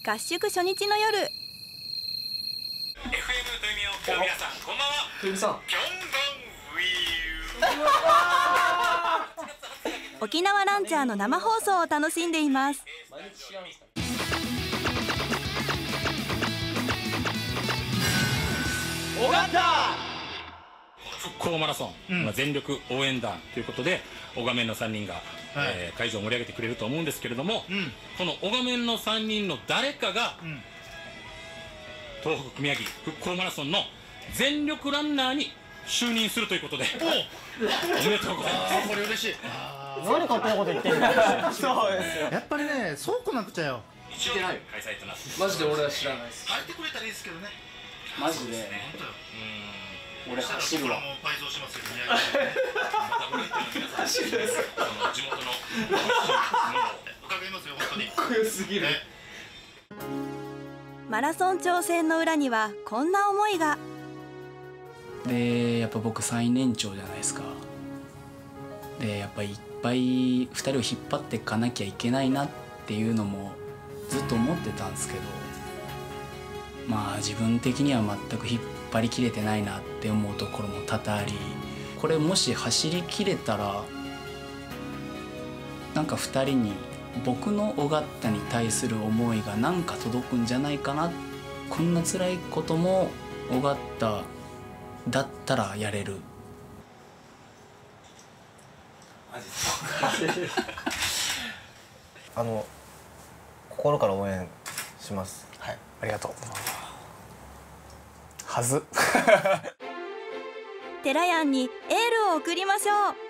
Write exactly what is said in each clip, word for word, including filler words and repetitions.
合宿初日の夜。 エフエム とみを皆さんこんばんは。 とみさん、 キョンボンウィー沖縄ランチャーの生放送を楽しんでいます。 毎日違うんですか？ 尾形復興マラソン、うん、まあ全力応援団ということでオガメンのさんにんが、はい、えー、会場を盛り上げてくれると思うんですけれども、うん、このオガメンのさんにんの誰かが、うん、東北宮城復興マラソンの全力ランナーに就任するということでおめでとうございます。 これ嬉しい。 何勝手なこと言ってんの。 そうですよ。やっぱりね、そうこなくちゃよ。 一応開催となってマジで俺は知らないです。 入ってくれたらいいですけどね。 マジで俺走るわ。 倍増しますよ。走るです。地元の伺いますよ、本当に。 かっこよすぎる。 マラソン挑戦の裏にはこんな思いが。 でやっぱ僕最年長じゃないですか。でやっぱいっぱいふたりを引っ張っていかなきゃいけないなっていうのもずっと思ってたんですけど、まあ自分的には全く引っ張りきれてないなって思うところも多々あり、これもし走りきれたらなんかふたりに僕の尾形に対する思いがなんか届くんじゃないかな。こんな辛いことも尾形だったらやれる。 マジですか？ あの心から応援します。はい、ありがとう。はず。 テラヤンにエールを送りましょう。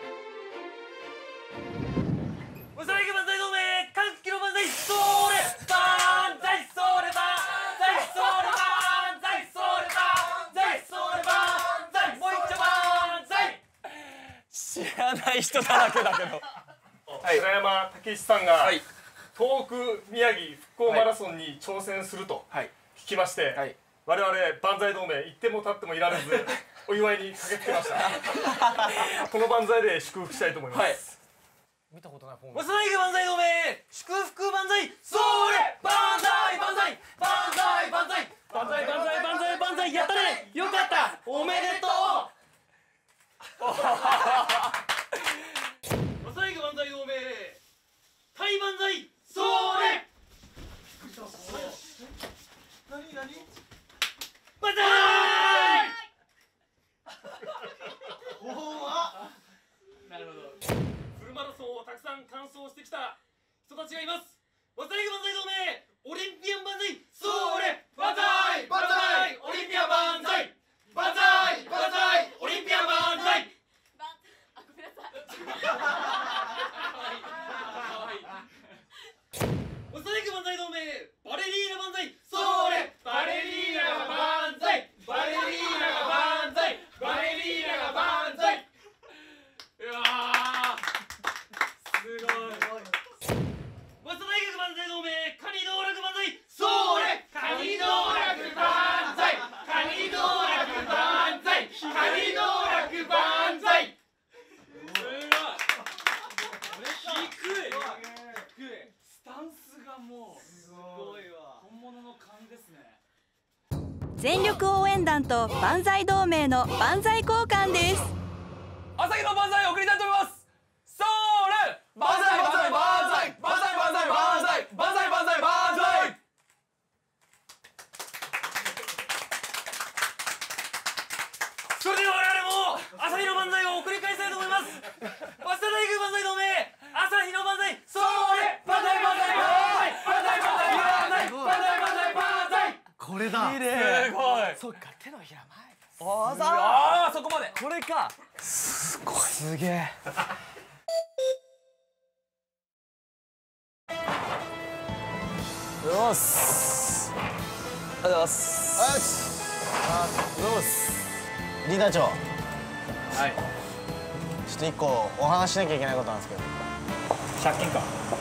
おさらぎ万歳同盟、歓喜の万歳、それ万歳、それ万歳、それ万歳、それ万歳、それ万歳、もう一丁万歳。 知らない人だらけだけど。 寺山武さんが東北宮城復興マラソンに挑戦すると聞きまして、はい、我々万歳同盟行っても立ってもいられずお祝いに駆けつけました。この万歳で祝福したいと思います。はい、 見たことないフォーム。 おさらぎ万歳同盟、祝福万歳、それ万歳万歳万歳万歳万歳万歳万歳万歳、やったね、よかった、おめでとう。おさらぎ万歳同盟、対万歳、それ何何？ 万歳。なるほど。フルマラソンをたくさん完走してきた人たちがいます。わさぎ万歳同盟、オリンピアン万歳、それ万歳万歳、オリンピアン万歳万歳万歳、オリンピアン万歳。あ、ごめんなさい。おさぎ万歳同盟、バレリーナ万歳、それバレリーナが万歳、バレリーナが万歳、バレリーナが万歳。いやー、すごい。早稲田大学万歳同盟、カニ道楽万歳、それカニ道楽万歳、カニ道楽万歳、カニ道楽万歳。すごい。低い。低い。スタンスがもうすごいわ。本物の勘ですね。 全力応援団と万歳同盟の万歳交換です。 朝日の万歳を送りたいと思います。それ万歳万歳万歳万歳万歳万歳万歳万歳万歳。それでは我々も朝日の万歳を送り返したいと思います。早稲田大学万歳同盟、朝日の万歳、それ万歳万歳万歳万歳万歳万歳万歳万歳。 これだ。 すごい。 そっか、手のひら前。 ああ、そこまで。 これか。すごい。すげえ。よし。ありがとうございます。よし。ありがとうございます。リーダー長。はい。ちょっと一個お話しなきゃいけないことなんですけど。 借金か。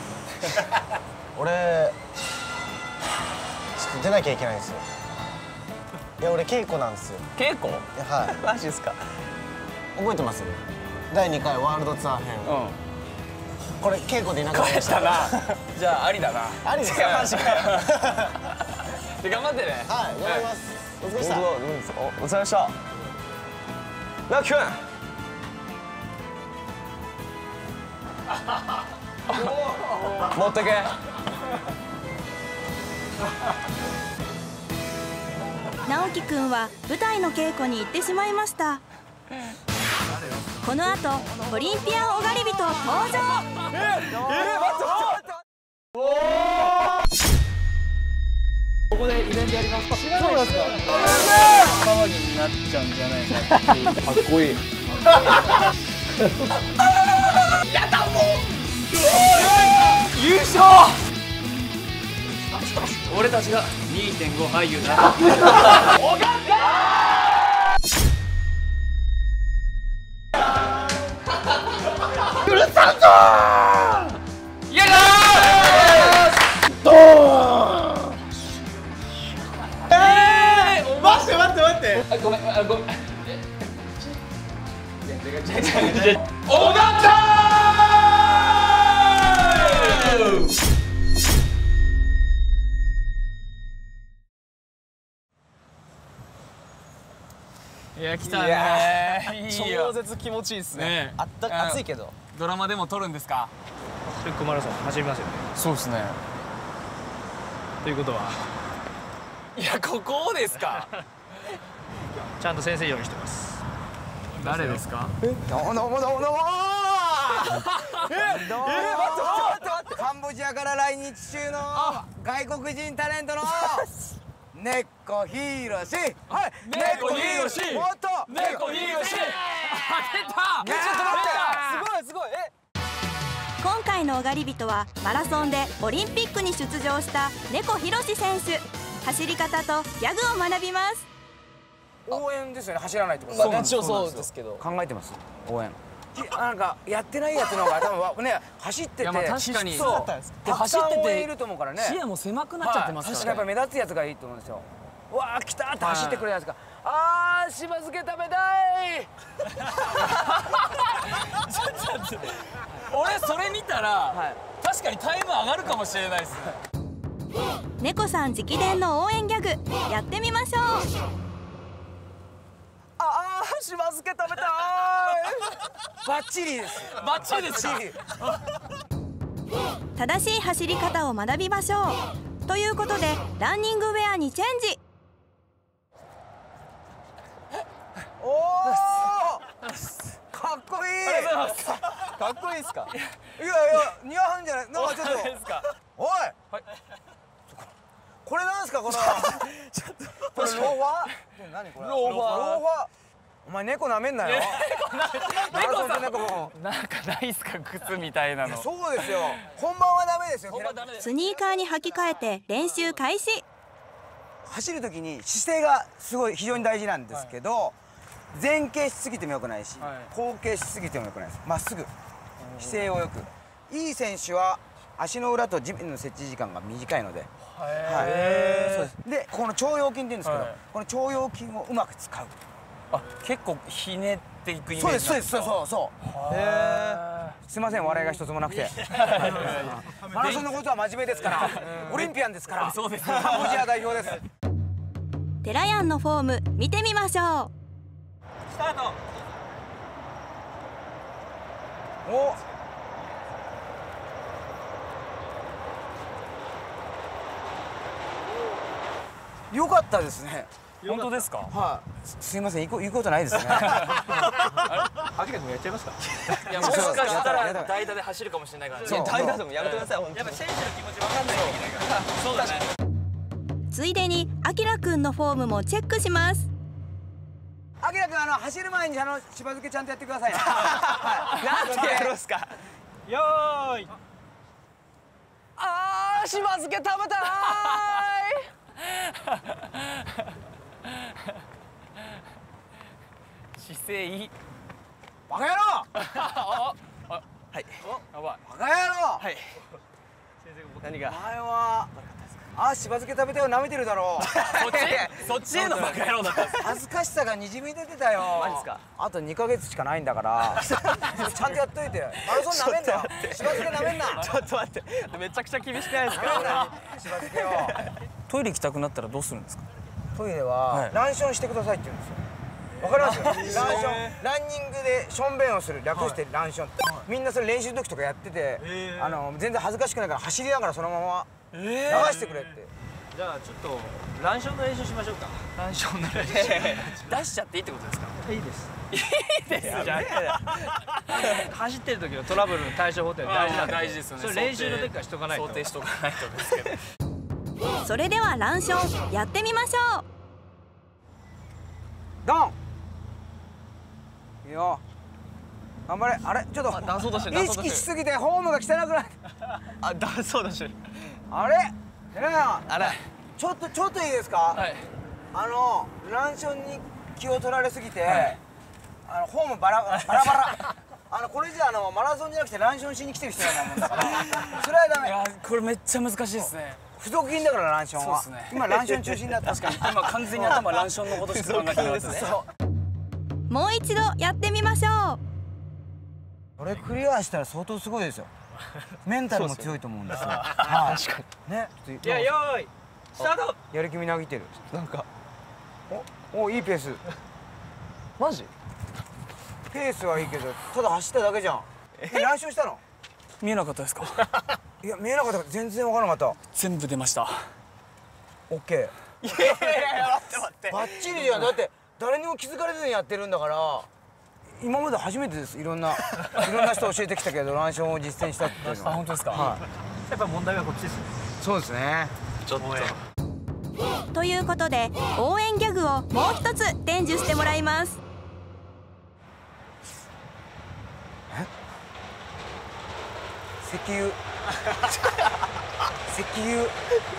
俺ちょっと出なきゃいけないんですよ。いや、俺稽古なんですよ。 稽古？ はい。 マジですか。 覚えてます？だいにかいワールドツアー編。うん。 これ稽古でいなかった返したな。じゃあありだな。 ありですか。マジかよ。 で頑張ってね。 はい、頑張ります。お疲れ様でした。 お疲れ様でした。なきくん。持ってけ。 直樹くんは舞台の稽古に行ってしまいました。この後オリンピアンおがりびと登場。 ええ、待って待って。おお。ここでイベントやります。そうなんですか。騒ぎになっちゃうんじゃないかっていう。かっこいい。やだもう。優勝。俺たちが にてんご 俳優だ。おがうるさいぞー。やだー。どー。えー、待って待って待って。あ、ごめん、あ、ごめん。おがちゃー。いや来たね。超絶気持ちいいですね。 あった暑いけど。 ドラマでも撮るんですか。 フックマラソン走りますよね。 そうですね。 ということは、 いやここですか。 ちゃんと先生用意してます。 誰ですか。 どうもどうもどうもどうも。ええ、どうも。待って待って。カンボジアから来日中の外国人タレントの猫ひろし。はい。 猫ひろし。 もっと。 猫ひろし。出た。 ちょっと待って。すごいすごい。え。 今回のおがりびとはマラソンでオリンピックに出場した猫ひろし選手。走り方とギャグを学びます。 応援ですよね。走らないってこと。 そうなんですよ。そうですけど。 考えてます。応援。なんかやってないやつの方が多分ね走ってて。 いやまあ確かに。 そう。 で走ってていると思うからね。 視野も狭くなっちゃってますからね。 やっぱ目立つやつがいいと思うんですよ。うわー来たって走ってくるやつが。あーしば漬け食べたい。 俺それ見たら確かにタイム上がるかもしれないです。 猫さん直伝の応援ギャグやってみましょう。 あーしば漬け食べたい。バッチリです。 バッチリですか。 正しい走り方を学びましょう。ということでランニングウェアにチェンジ。 おおかっこいい。 ありがとうございます。かっこいいですか。 いやいや似合うんじゃない。なんかちょっとおい、これなんですかこのちょっとこれローファー。何これ。 ローファー。 ローファー。お前猫舐めんなよ。 猫さんなんかないっすか靴みたいなの。 そうですよ。本番はダメですよ。 スニーカーに履き替えて練習開始。 走る時に姿勢がすごい非常に大事なんですけど、前傾しすぎても良くないし、後傾しすぎても良くないです。まっすぐ姿勢をよく。いい選手は足の裏と地面の接地時間が短いので、はい、そうです。でこの腸腰筋って言うんですけど、この腸腰筋をうまく使う。 あ、結構ひねっていくイメージ。 そうですそうですそうそうそう。へえ。すいません笑いが一つもなくて。マラソンのことは真面目ですから。オリンピアンですから。 そうです。 カンボジア代表です。 テラヤンのフォーム見てみましょう。 スタート。お。よかったですね。 本当ですか。 はい。すいません、行こ行くことないですね。 あきらくんやっちゃいますか。 いやもしかしたら代打で走るかもしれないから。 そう代打でもやめてください。本当に。やっぱ選手の気持ちわかんないといけないから。そうだね。 ついでにあきらくんのフォームもチェックします。 あきらくんあの走る前にあのしば漬けちゃんとやってくださいね。 なんてやるんすか。 よーい。 あーしば漬け食べたーい。姿勢いい。 バカ野郎。 はい。やばい。 バカ野郎。 はい。何が。 お前はあーしば漬け食べたよ舐めてるだろう。 そっちそっちへのバカ野郎だったんです。 恥ずかしさがにじみ出てたよ。 マジですか。 あとにかげつしかないんだからちゃんとやっといて。マラソン舐めんなよ。しば漬け舐めんな。 ちょっと待って、めちゃくちゃ厳しくないですか。 しば漬けを。 トイレ行きたくなったらどうするんですか。 トイレはランションしてくださいって言うんですよ。わかります？ランション、ランニングでションベンをする、略してランション。みんなそれ練習の時とかやってて、あの全然恥ずかしくないから走りながらそのまま流してくれって。 じゃあちょっとランションの練習しましょうか。 ランションの練習出しちゃっていいってことですか。 いいです。 いいですじゃあ走ってる時のトラブルの対処法って大事なんで。 大事ですよね。 それ練習の時からしとかないと。 想定しとかないとですけど。 それではランションやってみましょう。 ドン。いいよ。頑張れ。あれちょっとダンそうとしてる。 意識しすぎてフォームが汚くなる。 あ、ダンそうとしてる。 あれ？えらやん。 あれ。 ちょっとちょっといいですか？ はい。 あのランションに気を取られすぎて、はい、あのフォームバラバラバラ。あのこれじゃあのマラソンじゃなくてランションしに来てる人やなもんだから。それはダメ。 いやこれめっちゃ難しいですね。 付属品だからランションは。そうですね。今ランション中心だった。 確かに今完全に頭ランションのことしか考えてなかったですね。 もう一度やってみましょう。 これクリアしたら相当すごいですよ。メンタルも強いと思うんですよ。確かに。ね。 いや、よーいスタート。 やる気みなぎってる。 なんかおおいいペース。 マジ？ ペースはいいけどただ走っただけじゃん。えランションしたの？ 見えなかったですか？ いや見えなかったから全然わからなかった。 全部出ました。 オッケー。 いやいやいや待って待って。 バッチリじゃん。だって誰にも気づかれずにやってるんだから。今まで初めてです。いろんないろんな人教えてきたけどランションを実践したっていうのは。 本当ですか？ はい。 やっぱ問題はこっちです。 そうですね。 ちょっと。 ということで応援ギャグをもう一つ伝授してもらいます。 え？石油。石油。石油。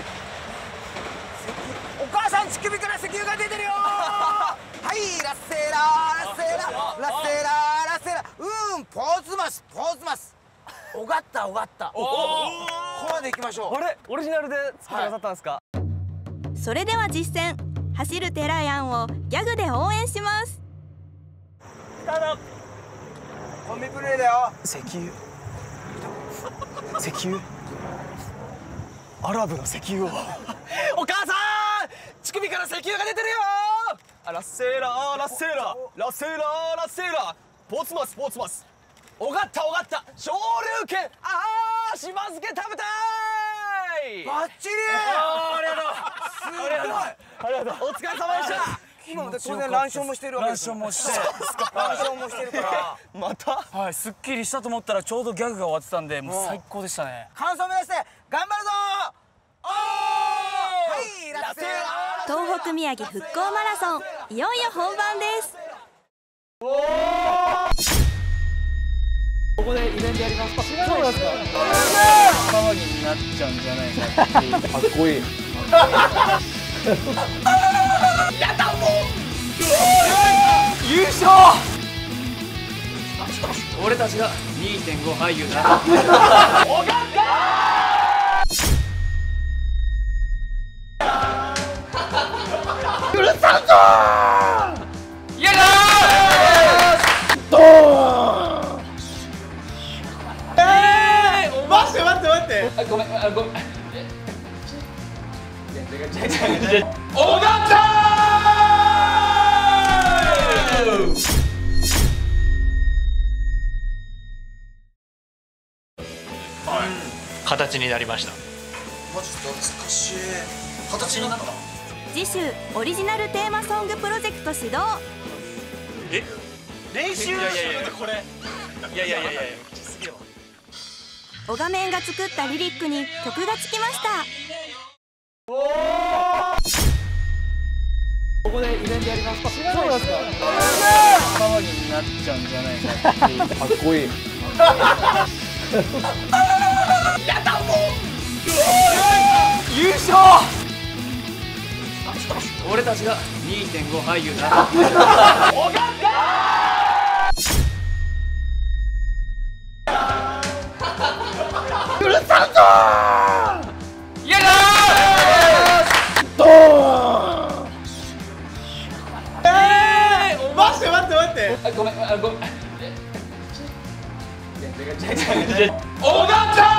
お母さん乳首から石油が出てるよー。はいラッセーラーラッセーラーラッセーラーラッセーラーうんポーズマスポーズマスおがったおがったおおここまで行きましょう。 あれオリジナルで作ってくださったんですか？ それでは実践走るテラヤンをギャグで応援します。 スタート。 コンビプレーだよ。 石油石油アラブの石油をお母さん乳首から石油が出てるよー。ラッセーラーラッセーラーラッセーラーラッセーラーポーツマスポーツマスおがったおがった昇竜拳あーしば漬け食べたい。 バッチリ。 ありがとうありがとうありがとうお疲れ様でした。 今も当然ランションもしてるわけですよ。 ランションもしてランションもしてるからまたはいすっきりしたと思ったらちょうどギャグが終わってたんでもう最高でしたね。 完走目指して頑張るぞー。おーはいラッセーラー東北宮城復興マラソンいよいよ本番です。 ここでイベントやります。知らないですか？ 騒ぎになっちゃうんじゃないかっていうかっこいい。 やったもう優勝。俺たちが にてんご 俳優だ。おがったうるさいぞー。やだードーン。えー、待って待って待って。あごめんあごめん。おがったー。形になりました。 マジ懐かしい。形になった。 次週オリジナルテーマソングプロジェクト始動。 え練習いやいやいやこれいやいやいやいやオガメンが作ったリリックに曲がつきました。 ここでイベントやります。知らないですか？ 騒ぎになっちゃうんじゃないかっていうかっこいい。 やったもう優勝。俺たちが にてんご 俳優だ。おがったうるさいぞー。やだーごめんあごめん尾形